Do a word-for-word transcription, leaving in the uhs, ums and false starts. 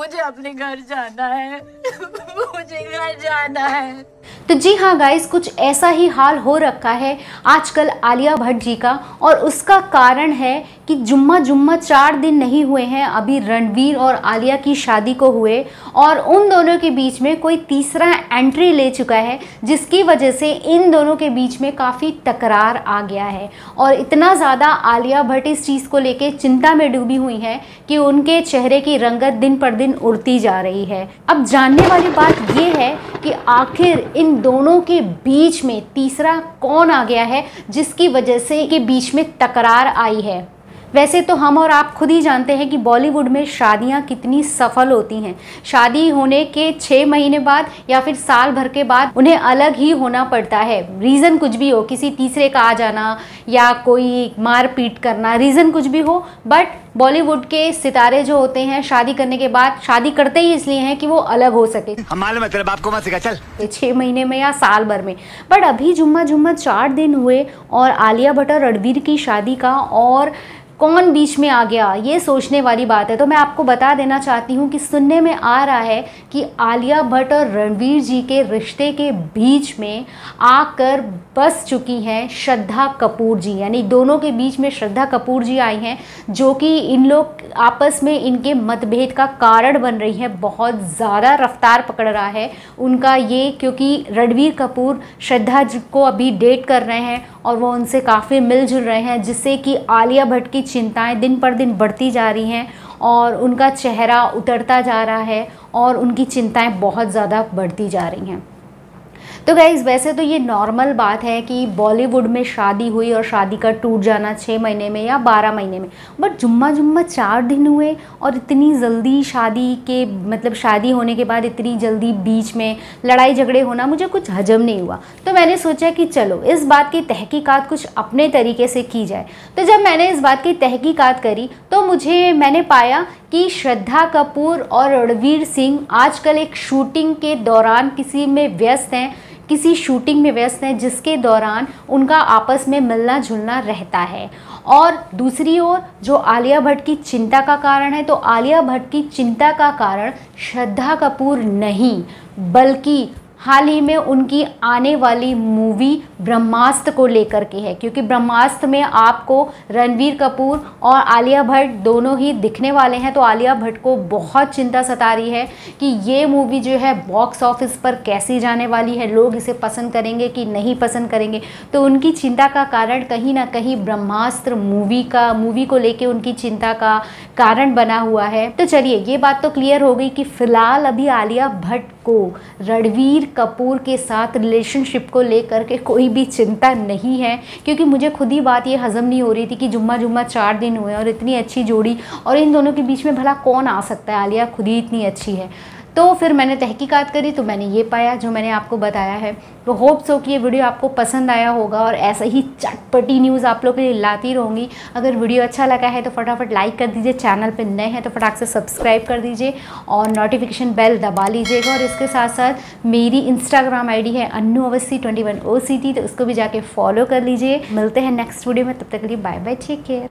मुझे अपने घर जाना है। मुझे घर जाना है। तो जी हाँ गाइस, कुछ ऐसा ही हाल हो रखा है आजकल आलिया भट्ट जी का, और उसका कारण है कि जुम्मा जुम्मा चार दिन नहीं हुए हैं अभी रणवीर और आलिया की शादी को हुए, और उन दोनों के बीच में कोई तीसरा एंट्री ले चुका है, जिसकी वजह से इन दोनों के बीच में काफ़ी तकरार आ गया है। और इतना ज़्यादा आलिया भट्ट इस चीज़ को लेके चिंता में डूबी हुई हैं कि उनके चेहरे की रंगत दिन पर दिन उड़ती जा रही है। अब जानने वाली बात ये है कि आखिर इन दोनों के बीच में तीसरा कौन आ गया है जिसकी वजह से के बीच में तकरार आई है। वैसे तो हम और आप खुद ही जानते हैं कि बॉलीवुड में शादियां कितनी सफल होती हैं। शादी होने के छः महीने बाद या फिर साल भर के बाद उन्हें अलग ही होना पड़ता है। रीज़न कुछ भी हो, किसी तीसरे का आ जाना या कोई मारपीट करना, रीज़न कुछ भी हो, बट बॉलीवुड के सितारे जो होते हैं शादी करने के बाद शादी करते ही इसलिए हैं कि वो अलग हो सके। हम मालूम है तेरे बाप को मत सिखा, चल। छः महीने में या साल भर में। बट अभी जुम्मा जुम्मा चार दिन हुए और आलिया भट्ट और रणवीर की शादी का, और कौन बीच में आ गया, ये सोचने वाली बात है। तो मैं आपको बता देना चाहती हूँ कि सुनने में आ रहा है कि आलिया भट्ट और रणवीर जी के रिश्ते के बीच में आकर बस चुकी हैं श्रद्धा कपूर जी, यानी दोनों के बीच में श्रद्धा कपूर जी आई हैं, जो कि इन लोग आपस में इनके मतभेद का कारण बन रही है। बहुत ज़्यादा रफ्तार पकड़ रहा है उनका ये, क्योंकि रणवीर कपूर श्रद्धा जी को अभी डेट कर रहे हैं और वो उनसे काफ़ी मिलजुल रहे हैं, जिससे कि आलिया भट्ट की चिंताएं दिन पर दिन बढ़ती जा रही हैं और उनका चेहरा उतरता जा रहा है और उनकी चिंताएं बहुत ज़्यादा बढ़ती जा रही हैं। तो गाइज़, वैसे तो ये नॉर्मल बात है कि बॉलीवुड में शादी हुई और शादी का टूट जाना छः महीने में या बारह महीने में, बट जुम्मा जुम्मा चार दिन हुए और इतनी जल्दी शादी के मतलब शादी होने के बाद इतनी जल्दी बीच में लड़ाई झगड़े होना मुझे कुछ हजम नहीं हुआ। तो मैंने सोचा कि चलो इस बात की तहकीकात कुछ अपने तरीके से की जाए। तो जब मैंने इस बात की तहकीकात करी तो मुझे मैंने पाया कि श्रद्धा कपूर और रणवीर सिंह आजकल एक शूटिंग के दौरान किसी में व्यस्त हैं किसी शूटिंग में व्यस्त हैं जिसके दौरान उनका आपस में मिलना जुलना रहता है। और दूसरी ओर जो आलिया भट्ट की चिंता का कारण है, तो आलिया भट्ट की चिंता का कारण श्रद्धा कपूर नहीं बल्कि हाल ही में उनकी आने वाली मूवी ब्रह्मास्त्र को लेकर के है, क्योंकि ब्रह्मास्त्र में आपको रणवीर कपूर और आलिया भट्ट दोनों ही दिखने वाले हैं। तो आलिया भट्ट को बहुत चिंता सता रही है कि ये मूवी जो है बॉक्स ऑफिस पर कैसी जाने वाली है, लोग इसे पसंद करेंगे कि नहीं पसंद करेंगे। तो उनकी चिंता का कारण कहीं ना कहीं ब्रह्मास्त्र मूवी का मूवी को लेके उनकी चिंता का कारण बना हुआ है। तो चलिए ये बात तो क्लियर हो गई कि फ़िलहाल अभी आलिया भट्ट को रणवीर कपूर के साथ रिलेशनशिप को लेकर के कोई भी चिंता नहीं है, क्योंकि मुझे खुद ही बात ये हज़म नहीं हो रही थी कि जुम्मा जुम्मा चार दिन हुए और इतनी अच्छी जोड़ी, और इन दोनों के बीच में भला कौन आ सकता है, आलिया खुद ही इतनी अच्छी है। तो फिर मैंने तहकीकात करी तो मैंने ये पाया जो मैंने आपको बताया है। तो होप सो कि ये वीडियो आपको पसंद आया होगा और ऐसे ही चटपटी न्यूज़ आप लोग के लिए लाती रहूँगी। अगर वीडियो अच्छा लगा है तो फटाफट लाइक कर दीजिए, चैनल पे नए हैं तो फटाक से सब्सक्राइब कर दीजिए और नोटिफिकेशन बेल दबा लीजिएगा। और इसके साथ साथ मेरी इंस्टाग्राम आई डी है Annu Awasthi twenty one O C T, तो उसको भी जाके फॉलो कर लीजिए। मिलते हैं नेक्स्ट वीडियो में, तब तक के लिए बाय बाय, टेक केयर।